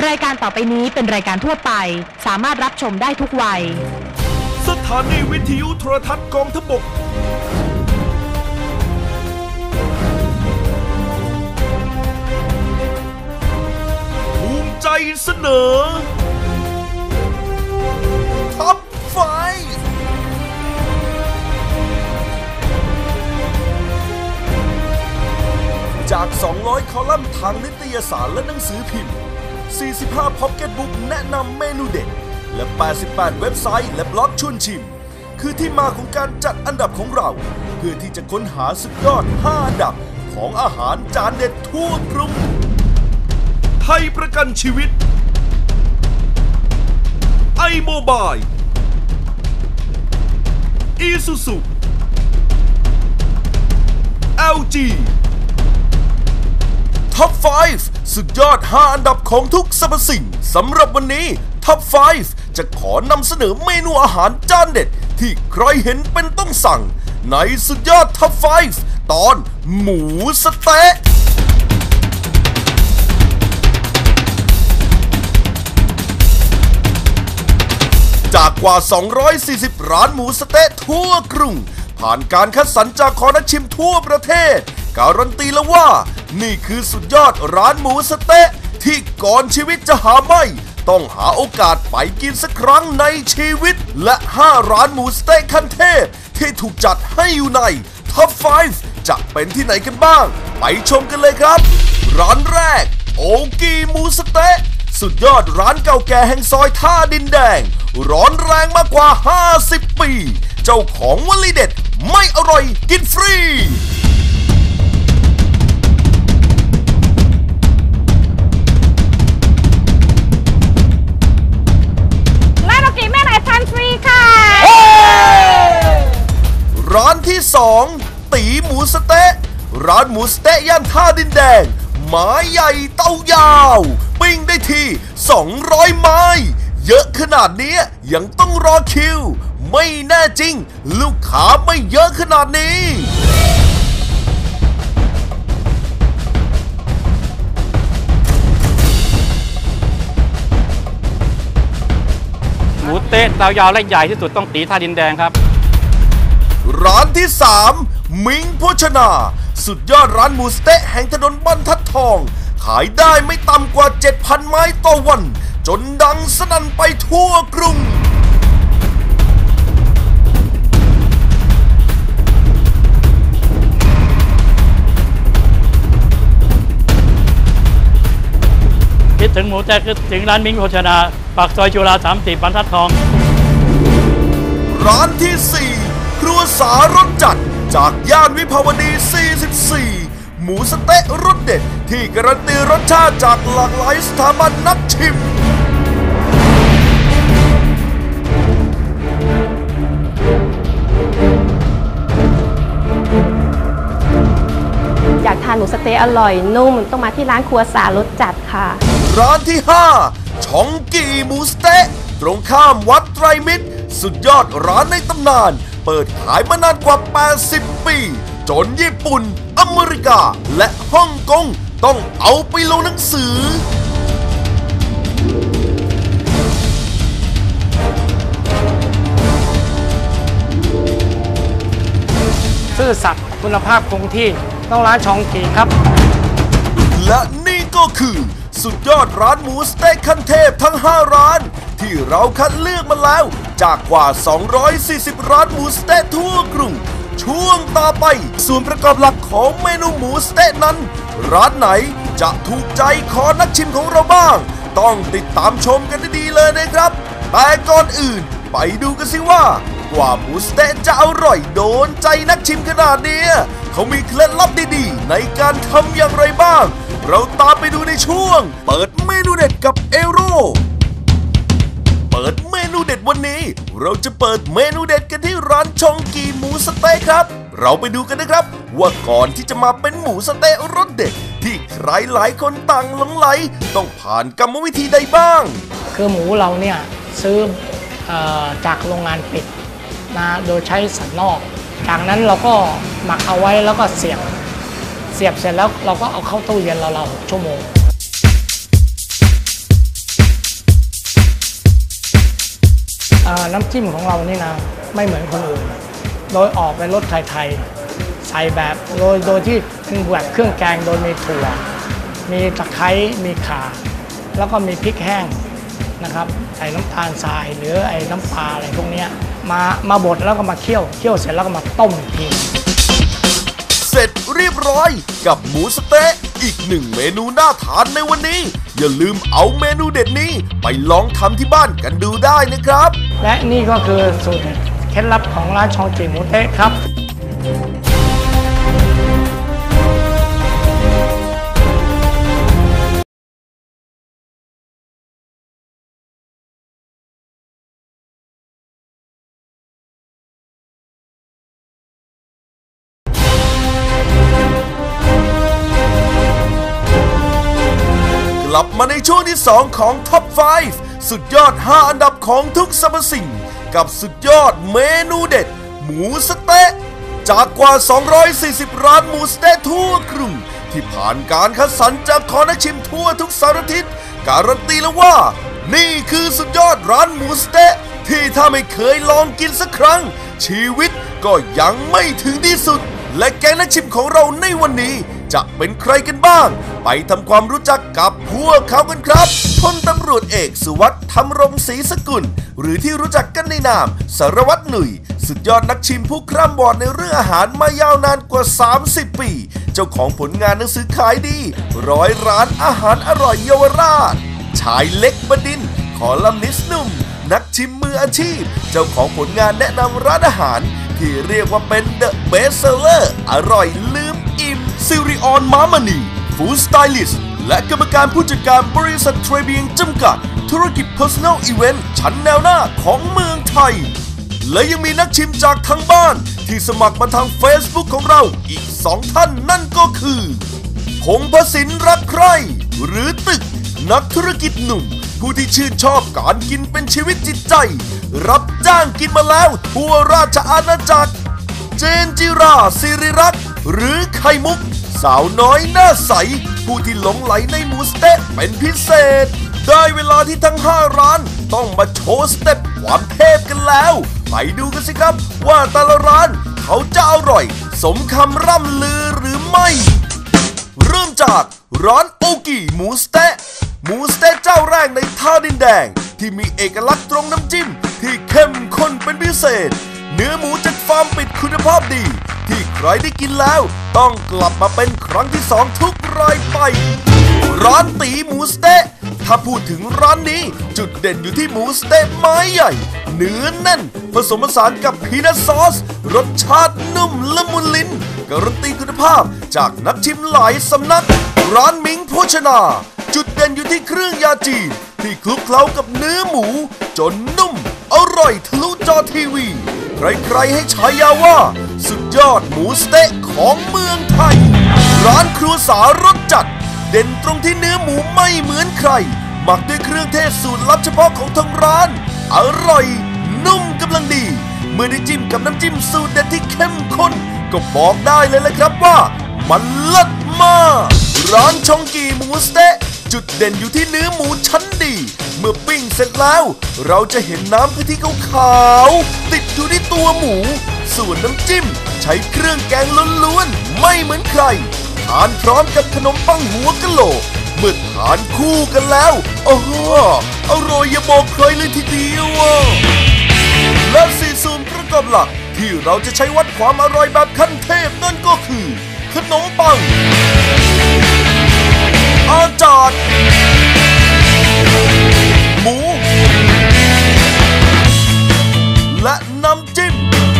ายการต่อไปนี้เป็นรายการทั่วไปสามารถรับชมได้ทุกวัยสถานีวิทยุโทรทัศน์กองทัพบกภูมิใจเสนอท็อปไฟจาก200คอลัมน์ทางนิตยสารและหนังสือพิมพ์45พ็อกเก็ตบุ๊กแนะนำเมนูเด็ดและ88เว็บไซต์และบล็อกชวนชิมคือที่มาของการจัดอันดับของเราเพื่อที่จะค้นหาสุดยอด5อันดับของอาหารจานเด็ดทั่วกรุงไทยประกันชีวิตไอโมบายอีซูซู LGท็อป 5 สุดยอด5อันดับของทุกสรรพสิ่งสำหรับวันนี้ท็อป 5 จะขอนำเสนอเมนูอาหารจานเด็ดที่ใครเห็นเป็นต้องสั่งในสุดยอดท็อป 5 ตอนหมูสะเต๊ะจากกว่า240ร้านหมูสะเต๊ะทั่วกรุงผ่านการคัดสรรจากคอนักชิมทั่วประเทศการันตีแล้วว่านี่คือสุดยอดร้านหมูสะเต๊ะที่ก่อนชีวิตจะหาไม่ต้องหาโอกาสไปกินสักครั้งในชีวิตและ5ร้านหมูสเต๊ะขั้นเทพที่ถูกจัดให้อยู่ในท็อป 5 จะเป็นที่ไหนกันบ้างไปชมกันเลยครับร้านแรกโอกีหมูสเต๊ะสุดยอดร้านเก่าแก่แห่งซอยท่าดินแดงร้อนแรงมากกว่า50ปีเจ้าของวลีเด็ดไม่อร่อยกินฟรีร้านที่2ตีหมูสะเต๊ะร้านหมูสะเต๊ะย่านท่าดินแดงไม้ใหญ่เต้ายาวปิ้งได้ที่200ไม้เยอะขนาดนี้ยังต้องรอคิวไม่แน่จริงลูกค้าไม่เยอะขนาดนี้หมูเต๊ะเตายาวและใหญ่ที่สุดต้องตีท่าดินแดงครับร้านที่3มิงโภชนาสุดยอดร้านหมูสเต๊ะแห่งถนนบรรทัดทองขายได้ไม่ต่ำกว่า 7,000 ไม้ต่อวันจนดังสนั่นไปทั่วกรุงคิดถึงหมูเต๊ะคิดถึงร้านมิงโภชนาปากซอยจุฬา30บรรทัดทองร้านที่4ครัวสารสจัดจากย่านวิภาวดี44หมูสะเต๊ะรสเด็ดที่การันตีรสชาติจากหลากหลายสถาบันนักชิมอยากทานหมูสะเต๊ะอร่อยนุ่มต้องมาที่ร้านครัวสารสจัดค่ะร้านที่5ช่องกีหมูสะเต๊ะตรงข้ามวัดไตรมิตรสุดยอดร้านในตำนานเปิดขายมานานกว่า80ปีจนญี่ปุ่นอเมริกาและฮ่องกงต้องเอาไปลงหนังสือซื่อสัตย์คุณภาพคงที่ต้องร้านชองกีครับและนี่ก็คือสุดยอดร้านหมูสเต๊ะขั้นเทพทั้ง5ร้านที่เราคัดเลือกมาแล้วจากกว่า240ร้านหมูสเต๊ะทั่วกรุงช่วงต่อไปส่วนประกอบหลักของเมนูหมูสเต๊ะนั้นร้านไหนจะถูกใจคอนักชิมของเราบ้างต้องติดตามชมกันดีๆเลยนะครับแต่ก่อนอื่นไปดูกันสิว่ากว่าหมูสเต๊ะจะอร่อยโดนใจนักชิมขนาดนี้เขามีเคล็ดลับดีๆในการทำอย่างไรบ้างเราตามไปดูในช่วงเปิดเมนูเด็ดกับเอโร่เปิดเมนูเด็ดวันนี้เราจะเปิดเมนูเด็ดกันที่ร้านชองกีหมูสะเต๊ะครับเราไปดูกันนะครับว่าก่อนที่จะมาเป็นหมูสะเต๊ะรสเด็ดที่ใครหลายคนต่างหลงไหลต้องผ่านกรรมวิธีใดบ้างคือหมูเราเนี่ยซื้อจากโรงงานปิดนะโดยใช้สันนอกจากนั้นเราก็หมักเอาไว้แล้วก็เสียบเสร็จแล้วเราก็เอาเข้าตู้เย็นเรา6 ชั่วโมงน้ำจิ้มของเรานี่นะไม่เหมือนคนอื่นโดยออกเป็นรสไทยๆใส่แบบโดยที่เป็นแบบเครื่องแกงโดยมีถั่วมีตะไคร้มีข่าแล้วก็มีพริกแห้งนะครับใส่น้ำตาลทรายหรือไอ้น้ำปลาอะไรพวกนี้มาบดแล้วก็มาเคี่ยวเสร็จแล้วก็มาต้มอีกทีเสร็จเรียบร้อยกับหมูสะเต๊ะอีกหนึ่งเมนูน่าทานในวันนี้อย่าลืมเอาเมนูเด็ดนี้ไปลองทำที่บ้านกันดูได้นะครับและนี่ก็คือสูตรเคล็ดลับของร้านชองจีหมูเต๊ะครับกลับมาในช่วงที่ 2 ของ Top 5 สุดยอด 5 อันดับของทุกสรรพสิ่งกับสุดยอดเมนูเด็ดหมูสะเต๊ะจากกว่า 240 ร้านหมูสะเต๊ะทั่วกรุงที่ผ่านการคัดสรรจากคอนักชิมทั่วทุกสารทิศการันตีแล้วว่านี่คือสุดยอดร้านหมูสะเต๊ะที่ถ้าไม่เคยลองกินสักครั้งชีวิตก็ยังไม่ถึงที่สุดและแก๊งนักชิมของเราในวันนี้จะเป็นใครกันบ้างไปทำความรู้จักกับพวกเขากันครับพลตำรวจเอกสุวัฒน์ธรรมรงศรีสกุลหรือที่รู้จักกันในนามสารวัตรหนุ่ยสุดยอดนักชิมผู้คร่ำวอดในเรื่องอาหารมายาวนานกว่า30 ปีเจ้าของผลงานหนังสือขายดี100 ร้านอาหารอร่อยเยาวราชชายเล็กบดินทร์คอลัมนิสต์หนุ่มนักชิมมืออาชีพเจ้าของผลงานแนะนำร้านอาหารที่เรียกว่าเป็นเดอะเบสเซอร์อร่อยลืมอิ่มซิริออนม้ามณีฟู้ดสไตลิสต์และกรรมการผู้จัดการบริษัทเทรเบียงจำกัดธุรกิจ Personal Event ชั้นแนวหน้าของเมืองไทยและยังมีนักชิมจากทางบ้านที่สมัครมาทาง Facebook ของเราอีก 2 ท่านนั่นก็คือพงษ์พสินรักใคร่หรือตึกนักธุรกิจหนุ่มผู้ที่ชื่นชอบการกินเป็นชีวิตจิตใจรับจ้างกินมาแล้วทั่วราชอาณาจักรเจนจิราศิริรักษ์หรือไข่มุกสาวน้อยหน้าใสผู้ที่หลงไหลในหมูสเต๊ะเป็นพิเศษได้เวลาที่ทั้ง5ร้านต้องมาโชว์สเต็ปความเทพกันแล้วไปดูกันสิครับว่าแต่ละร้านเขาจะอร่อยสมคำร่ำลือหรือไม่เริ่มจากร้านโอกิหมูสเต๊ะหมูสเต๊ะเจ้าแรกในท่าดินแดงที่มีเอกลักษณ์ตรงน้ำจิ้มที่เข้มข้นเป็นพิเศษเนื้อหมูจากฟาร์มปิดคุณภาพดีที่ใครได้กินแล้วต้องกลับมาเป็นครั้งที่2ทุกรายไปร้านตีหมูสเต๊ะถ้าพูดถึงร้านนี้จุดเด่นอยู่ที่หมูสเต๊ะไม้ใหญ่เนื้อแน่นผสมผสานกับพีนัทซอสรสชาตินุ่มละมุนลิ้นการันตีคุณภาพจากนักชิมหลายสำนักร้านมิงโภชนาจุดเด่นอยู่ที่เครื่องยาจีนที่คลุกเคล้ากับเนื้อหมูจนนุ่มอร่อยทะลุจอทีวีใครๆให้ฉายาว่าสุดยอดหมูสเต๊ะของเมืองไทยร้านครัวสารสจัดเด่นตรงที่เนื้อหมูไม่เหมือนใครหมักด้วยเครื่องเทศสูตรลับเฉพาะของทางร้านอร่อยนุ่มกำลังดีเมื่อได้จิ้มกับน้ำจิ้มสูตรเด็ดที่เข้มข้นก็บอกได้เลยละครับว่ามันเลิศมากร้านชองกีหมูสเต๊ะจุดเด่นอยู่ที่เนื้อหมูชั้นดีเมื่อปิ้งเสร็จแล้วเราจะเห็นน้ำกะทิขาวๆติดอยู่ที่ตัวหมูส่วนน้ำจิ้มใช้เครื่องแกงล้วนๆไม่เหมือนใครทานพร้อมกับขนมปังหัวกะโหลกเมื่อทานคู่กันแล้วโอ้โหอร่อยอย่าบอกใครเลยทีเดียวและ4ส่วนประกอบหลักที่เราจะใช้วัดความอร่อยแบบขั้นเทพนั่นก็คือขนมปังอาจารย์หมูและน้ำจิ้ม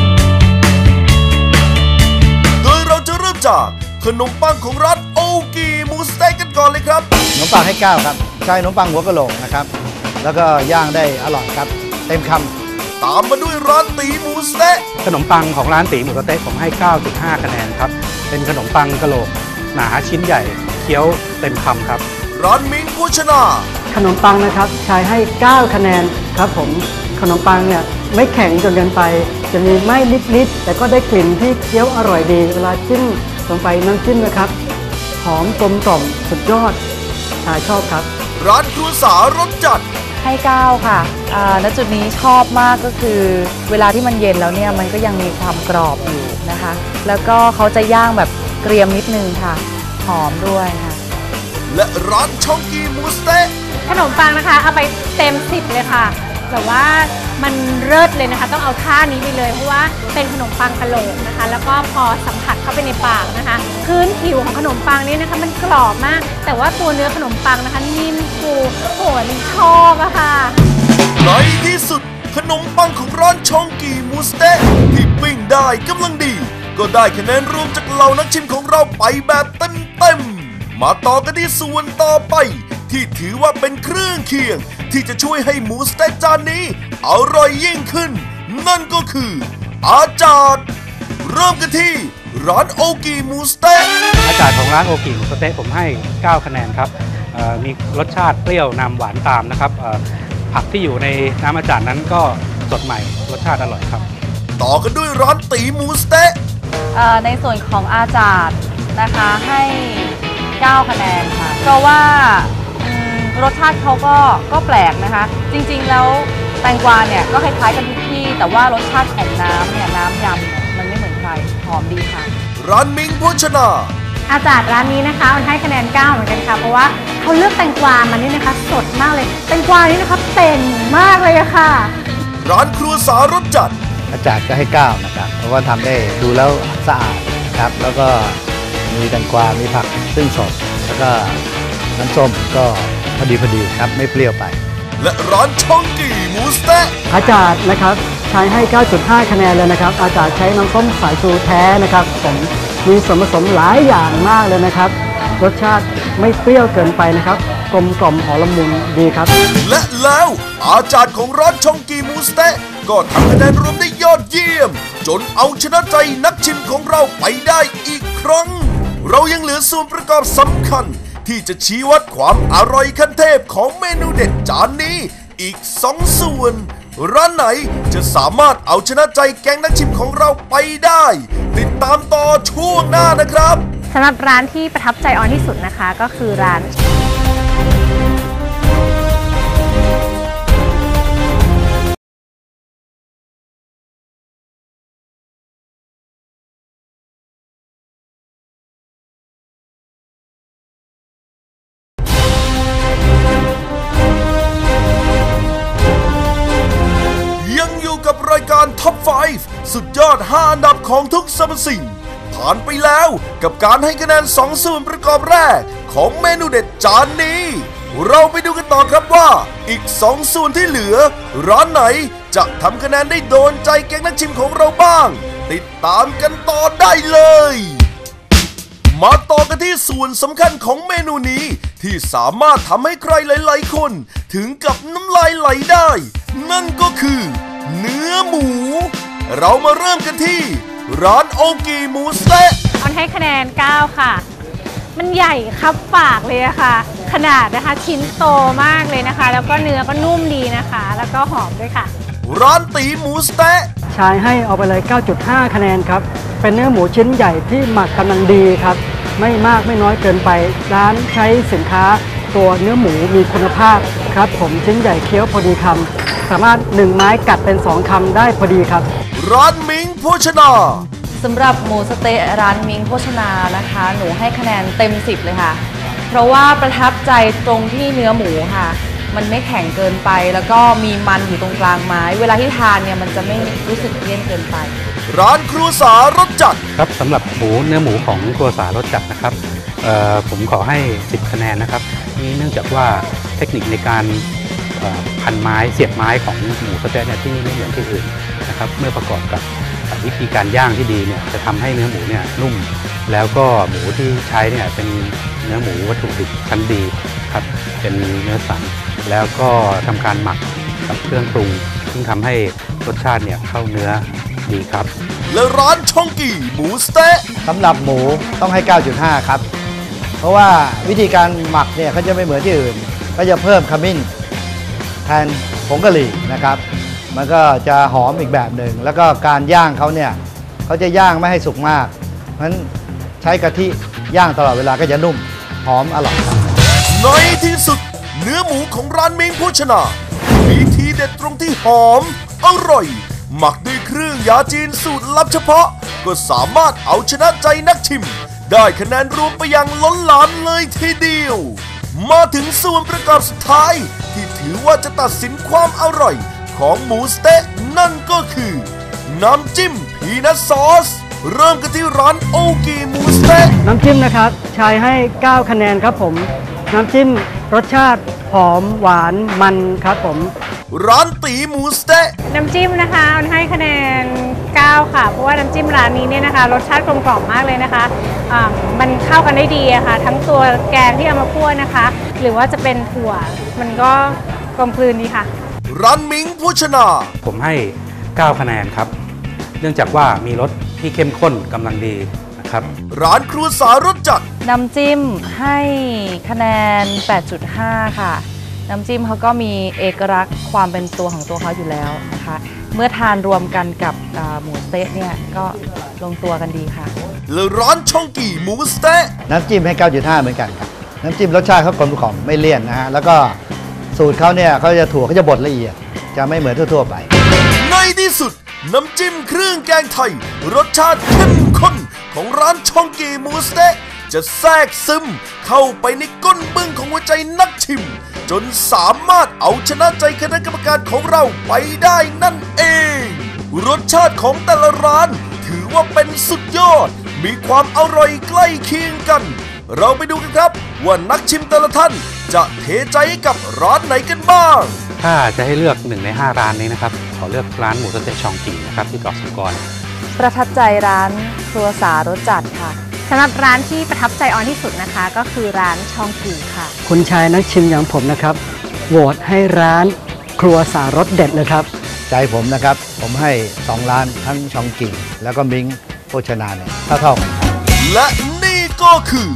โดยเราจะเริ่มจากขนมปังของร้านโอกิหมูสเต๊กกันก่อนเลยครับขนมปังให้9ครับใช้ขนมปังหัวกะโหลกนะครับแล้วก็ย่างได้อร่อยครับเต็มคำตามมาด้วยร้านตีหมูสเต๊กขนมปังของร้านตีหมูสเต๊กผมให้ 9.5 คะแนนครับเป็นขนมปังกะโหลกหนาชิ้นใหญ่เคี้ยวเต็มคำครับร้านมิงโภชนาขนมปังนะครับใช้ให้9คะแนนครับผมขนมปังเนี่ยไม่แข็งจนเกินไปจะมีไหม้นิดๆแต่ก็ได้กลิ่นที่เคี้ยวอร่อยดีเวลาจิ้มลงไปน้ำจิ้มนะครับหอมกลมกล่อมสุดยอดชายชอบครับร้านครัวสารสจัดให้9ค่ะณจุดนี้ชอบมากก็คือเวลาที่มันเย็นแล้วเนี่ยมันก็ยังมีความกรอบอยู่นะคะแล้วก็เขาจะย่างแบบเกรียมนิดนึงค่ะหอมด้วยค่ะและร้านชองกีหมูสเต๊ะขนมปังนะคะเอาไปเต็ม10เลยค่ะแต่ว่ามันเลิศเลยนะคะต้องเอาท่านี้ไปเลยเพราะว่าเป็นขนมปังกะโหลกนะคะแล้วก็พอสัมผัสเข้าไปในปากนะคะพื้นผิวของขนมปังนี้นะคะมันกรอบมากแต่ว่าตัวเนื้อขนมปังนะคะนิ่มฟูโหนชอบอะค่ะในที่สุดขนมปังของร้านชองกีหมูสเต๊ะที่ปิ้งได้กำลังดีก็ได้คะแนนรวมจากเหล่านักชิมของเราไปแบบเต็มๆมาต่อกันที่ส่วนต่อไปที่ถือว่าเป็นเครื่องเคียงที่จะช่วยให้หมูสเต๊ะจานนี้อร่อยยิ่งขึ้นนั่นก็คืออาจารย์เริ่มกันที่ร้านโอกิหมูสเต๊ะอาจารย์ของร้านโอกิหมูสเต๊ะผมให้9คะแนนครับมีรสชาติเปรี้ยวนำหวานตามนะครับผักที่อยู่ในน้ำอาจารย์นั้นก็สดใหม่รสชาติอร่อยครับต่อกันด้วยร้านตีหมูสเต๊ะในส่วนของอาจารย์นะคะให้9คะแนนค่ะเพราะว่ารสชาติเขาก็แปลกนะคะจริงๆแล้วแตงกวาเนี่ยก็คล้ายๆกันทุกที่แต่ว่ารสชาติของน้ำเนี่ยน้ำยำเนี่ยมันไม่เหมือนใครหอมดีค่ะร้านมิงโภชนาอาจารย์ร้านนี้นะคะมันให้คะแนน9เหมือนกันค่ะเพราะว่าเขาเลือกแตงกวามันนี่นะคะสดมากเลยแตงกวานี่นะคะเต่งมากเลยอะค่ะร้านครัวสารสจัดอาจารย์ก็ให้9นะครับเพราะว่าทำได้ดูแล้วสะอาดครับแล้วก็มีแตงกวามีผักซึ่งสดแล้วก็น้ำส้มก็พอดีครับไม่เปรี้ยวไปและร้านชองกีหมูสเต๊ะอาจารย์นะครับใช้ให้ 9.5 คะแนนเลยนะครับอาจารย์ใช้น้ำส้มสายชูแท้นะครับผมมีส่วนผสมหลายอย่างมากเลยนะครับรสชาติไม่เปรี้ยวเกินไปนะครับกลมกล่อมหอมละมุนดีครับและแล้วอาจารย์ของร้านชองกีหมูสเต๊ะก็ทำคะแนนรวมได้ยอดเยี่ยมจนเอาชนะใจนักชิมของเราไปได้อีกครั้งเรายังเหลือส่วนประกอบสำคัญที่จะชี้วัดความอร่อยขั้นเทพของเมนูเด็ดจานนี้อีก2ส่วนร้านไหนจะสามารถเอาชนะใจแก๊งนักชิมของเราไปได้ติดตามต่อช่วงหน้านะครับสำหรับร้านที่ประทับใจออนที่สุดนะคะก็คือร้านรายการท็อป 5 สุดยอด5อันดับของทุกสรรพสิ่งผ่านไปแล้วกับการให้คะแนน2ส่วนประกอบแรกของเมนูเด็ดจานนี้เราไปดูกันต่อครับว่าอีก2ส่วนที่เหลือร้านไหนจะทำคะแนนได้โดนใจแก๊งนักชิมของเราบ้างติดตามกันต่อได้เลยมาต่อกันที่ส่วนสำคัญของเมนูนี้ที่สามารถทำให้ใครหลายๆคนถึงกับน้ำลายไหลได้นั่นก็คือเนื้อหมูเรามาเริ่มกันที่ร้านโอกิหมูสเต๊ะออนให้คะแนน9ค่ะมันใหญ่ครับปากเลยค่ะขนาดนะคะชิ้นโตมากเลยนะคะแล้วก็เนื้อก็นุ่มดีนะคะแล้วก็หอมด้วยค่ะร้านตีหมูสเต๊ะชายให้เอาไปเลย 9.5 คะแนนครับเป็นเนื้อหมูชิ้นใหญ่ที่หมักกำลังดีครับไม่มากไม่น้อยเกินไปร้านใช้สินค้าตัวเนื้อหมูมีคุณภาพครับผมชิ้นใหญ่เคี้ยวพอดีคำสามารถ1ไม้กัดเป็น2คำได้พอดีครับร้านมิงโภชนาสำหรับหมูสเต๊ะร้านมิงโภชนานะคะหนูให้คะแนนเต็ม10เลยค่ะเพราะว่าประทับใจตรงที่เนื้อหมูค่ะมันไม่แข็งเกินไปแล้วก็มีมันอยู่ตรงกลางไม้เวลาที่ทานเนี่ยมันจะไม่รู้สึกเลี่ยนเกินไปร้านครัวสารสจัดครับสำหรับเนื้อหมูของครัวสารสจัดนะครับผมขอให้10คะแนนนะครับนี่เนื่องจากว่าเทคนิคในการพันไม้เสียบไม้ของหมูสเต๊ะเนี่ยที่นี่ไม่เหมือนที่อื่นนะครับเมื่อประกอบกับวิธีการย่างที่ดีเนี่ยจะทำให้เนื้อหมูเนี่ยนุ่มแล้วก็หมูที่ใช้เนี่ยเป็นเนื้อหมูวัตถุดิบชั้นดีครับเป็นเนื้อสันแล้วก็ทำการหมักกับเครื่องปรุงซึ่งทำให้รสชาติเนี่ยเข้าเนื้อดีครับและร้านชองกีหมูสเต๊ะสำหรับหมูต้องให้ 9.5 ครับเพราะว่าวิธีการหมักเนี่ยเขาจะไม่เหมือนที่อื่นก็จะเพิ่มขมิ้นแทนผงกะหรี่นะครับมันก็จะหอมอีกแบบหนึ่งแล้วก็การย่างเขาเนี่ยเขาจะย่างไม่ให้สุกมากเพราะฉะนั้นใช้กะทิย่างตลอดเวลาก็จะนุ่มหอมอร่อยครับในที่สุดเนื้ออหมูของร้านมิงโภชนามีทีเด็ดตรงที่หอมอร่อยหมักด้วยเครื่องยาจีนสูตรลับเฉพาะก็สามารถเอาชนะใจนักชิมได้คะแนนรวมไปอย่างล้นหลามเลยทีเดียวมาถึงส่วนประกอบสุดท้ายที่ถือว่าจะตัดสินความอร่อยของหมูสเต๊ะนั่นก็คือน้ำจิ้มพีนัทซอสเริ่มกันที่ร้านโอกีหมูสเต๊ะน้ำจิ้มนะครับชายให้ 9 คะแนนครับผมน้ำจิ้มรสชาติหอมหวานมันครับผมร้านตีหมูสเต๊ะน้ำจิ้มนะคะให้คะแนน 9 ค่ะเพราะว่าน้ำจิ้มร้านนี้เนี่ยนะคะรสชาติกลมกล่อมมากเลยนะคะมันเข้ากันได้ดีอะค่ะทั้งตัวแกงที่เอามาคั่วนะคะหรือว่าจะเป็นถั่วมันก็กลมกลืนดีค่ะร้านมิงโภชนาผมให้ 9 คะแนนครับเนื่องจากว่ามีรสที่เข้มข้นกำลังดีนะครับร้านครัวสารสจัดน้ำจิ้มให้คะแนน 8.5 ค่ะน้ำจิ้มเขาก็มีเอกลักษณ์ความเป็นตัวของตัวเขาอยู่แล้วนะคะเมื่อทานรวมกันกับหมูสเต๊ะเนี่ยก็ลงตัวกันดีค่ะและร้านช่องกี่หมูสเต๊ะน้ำจิ้มให้ 9.5 เหมือนกันครับน้ำจิ้มรสชาติเขากลมกล่อมไม่เลี่ยนนะฮะแล้วก็สูตรเขาเนี่ยเขาจะถั่วเขาจะบดละเอียดจะไม่เหมือนทั่วๆไปในที่สุดน้ำจิ้มเครื่องแกงไทยรสชาติเข้มข้นของร้านช่องกี่หมูสเต๊ะจะแทรกซึมเข้าไปในก้นบึ้งของหัวใจนักชิมจนสามารถเอาชนะใจคณะกรรมการของเราไปได้นั่นเองรสชาติของแต่ละร้านถือว่าเป็นสุดยอดมีความอร่อยใกล้เคียงกันเราไปดูกันครับว่านักชิมแต่ละท่านจะเทใจกับร้านไหนกันบ้างถ้าจะให้เลือก1 ใน 5 ร้านนี้นะครับขอเลือกร้านหมูสเต๊ะชองกีนะครับที่เกาะสุกรประทับใจร้านครัวสารสจัดค่ะสำหรับร้านที่ประทับใจออนที่สุดนะคะก็คือร้านช่องกีค่ะคุณชายนักชิมอย่างผมนะครับโหวตให้ร้านครัวสารสเด็ดเลยครับใจผมนะครับผมให้2 ร้านทั้งชองกีแล้วก็มิงโภชนาเนี่ยเท่ากันและนี่ก็คือ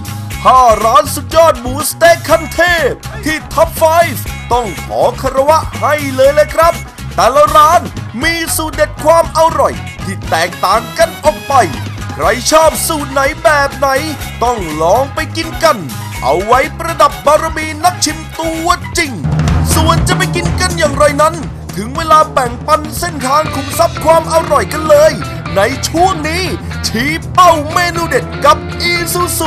5 ร้านสุดยอดหมูสเต๊ะขั้นเทพที่ท็อป 5ต้องขอคารวะให้เลยเลยครับแต่ละร้านมีสูตรเด็ดความอร่อยที่แตกต่างกันออกไปใครชอบสูตรไหนแบบไหนต้องลองไปกินกันเอาไว้ประดับบารมีนักชิมตัวจริงส่วนจะไปกินกันอย่างไรนั้นถึงเวลาแบ่งปันเส้นทางขุมทรัพย์ความอร่อยกันเลยในช่วงนี้ชี้เป้าเมนูเด็ดกับอีซูซุ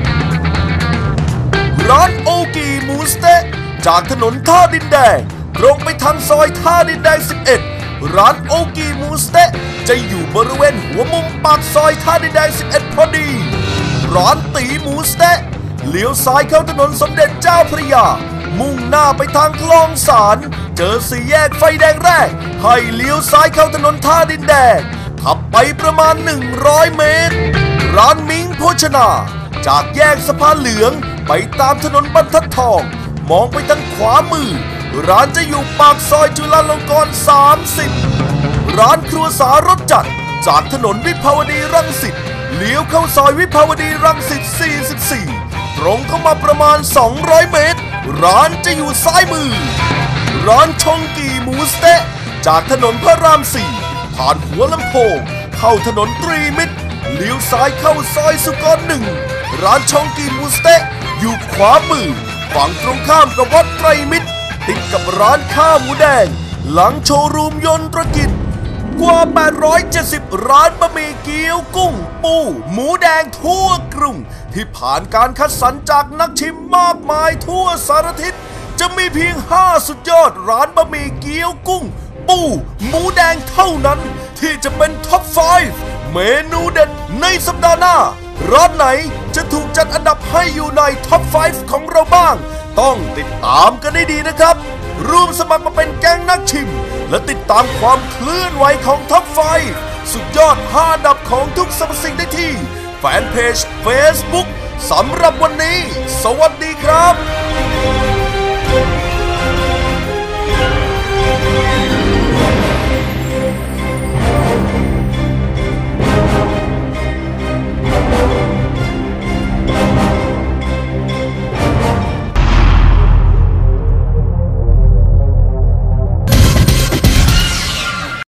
ร้านโอกีหมูสเต๊ะจากถนนท่าดินแดงตรงไปทางซอยท่าดินแดง 11ร้านโอกีหมูสเต๊ะจะอยู่บริเวณหัวมุมปากซอยท่าดินแดง 11 พอดีร้านตีหมูสเต๊ะเลี้ยวซ้ายเข้าถนนสมเด็จเจ้าพระยามุ่งหน้าไปทางคลองสารเจอ4 แยกไฟแดงแรกให้เลี้ยวซ้ายเข้าถนนท่าดินแดงขับไปประมาณ100 เมตรร้านมิงโภชนาจากแยกสะพานเหลืองไปตามถนนบรรทัดทองมองไปทางขวามือร้านจะอยู่ปากซอยจุฬาลงกรณ์ 30ร้านครัวสารสจัดจากถนนวิภาวดีรังสิตเลี้ยวเข้าซอยวิภาวดีรังสิต 44ตรงเข้ามาประมาณ200 เมตรร้านจะอยู่ซ้ายมือร้านชองกีหมูสเต๊ะจากถนนพระราม 4ผ่านหัวลำโพงเข้าถนนตรีมิตรเลี้ยวซ้ายเข้าซอยสุกร 1ร้านชองกีหมูสเต๊ะอยู่ขวามือฝั่งตรงข้ามกับวัดไตรมิตรติดกับร้านข้าวหมูแดงหลังโชว์รูมยนต์ธุรกิจกว่า870ร้านบะหมี่เกี๊ยวกุ้งปูหมูแดงทั่วกรุงที่ผ่านการคัดสรรจากนักชิมมากมายทั่วสารทิศจะมีเพียง5สุดยอดร้านบะหมี่เกี๊ยวกุ้งปูหมูแดงเท่านั้นที่จะเป็นท็อป 5เมนูเด็ดในสัปดาห์หน้าร้านไหนจะถูกจัดอันดับให้อยู่ในท็อป 5ของเราบ้างต้องติดตามกันให้ดีนะครับร่วมสมัครมาเป็นแก๊งนักชิมและติดตามความเคลื่อนไหวของท็อป 5สุดยอด5อันดับของทุกสรรพสิ่งได้ที่แฟนเพจ Facebook สำหรับวันนี้สวัสดีครับ